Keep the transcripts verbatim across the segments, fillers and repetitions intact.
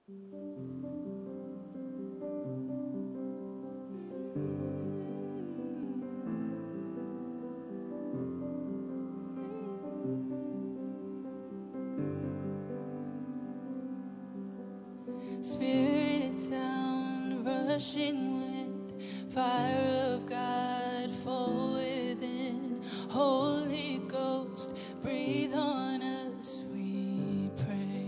Spirit sound, rushing wind, fire of God fall within. Holy Ghost, breathe on us, we pray.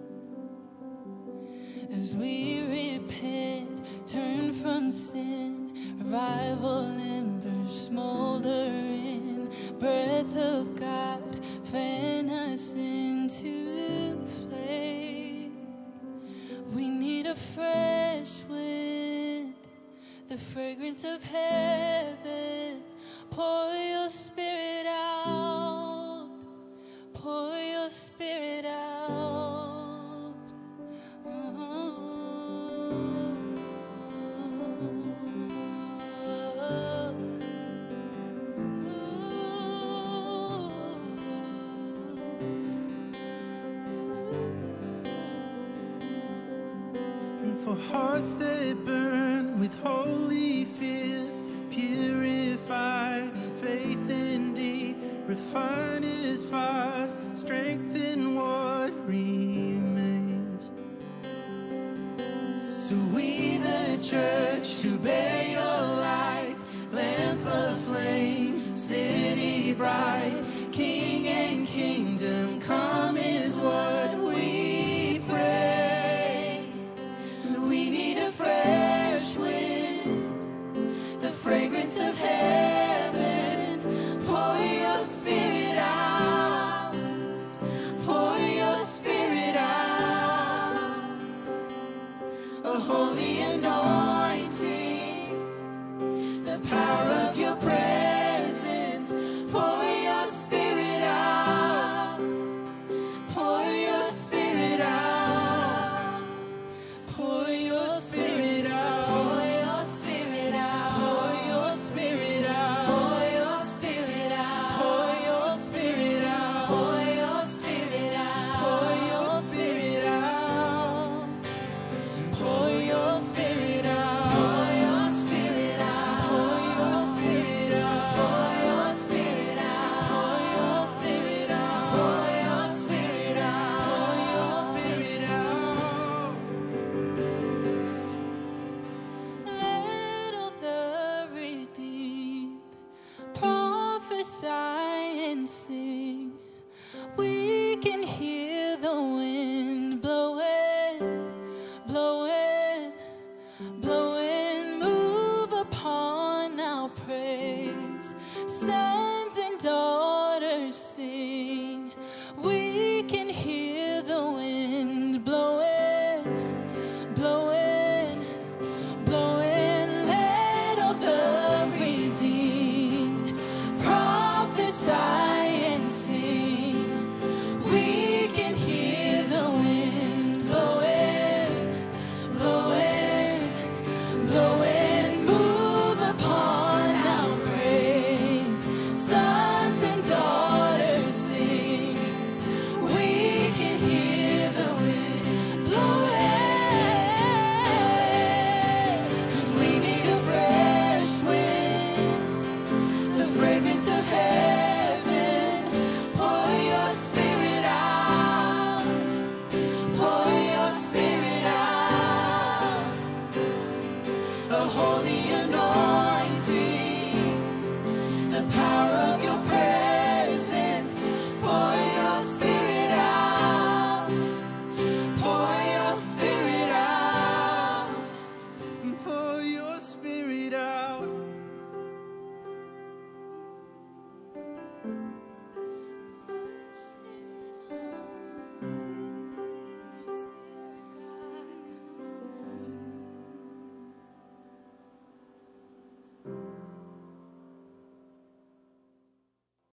As we repent, turn from sin, revival embers smoldering. Breath of God, fan us into flame. We need a fresh wind, the fragrance of heaven. Pour your spirit out, pour your spirit out. Oh. For hearts that burn with holy fear, purified in faith indeed, refine His fire, strengthen what remains. So we the church who bear your light, lamp of flame, city bright, King and kingdom come is what we pray. Fresh wind, the fragrance of heaven. Pour your spirit out, pour your spirit out. A holy anointing.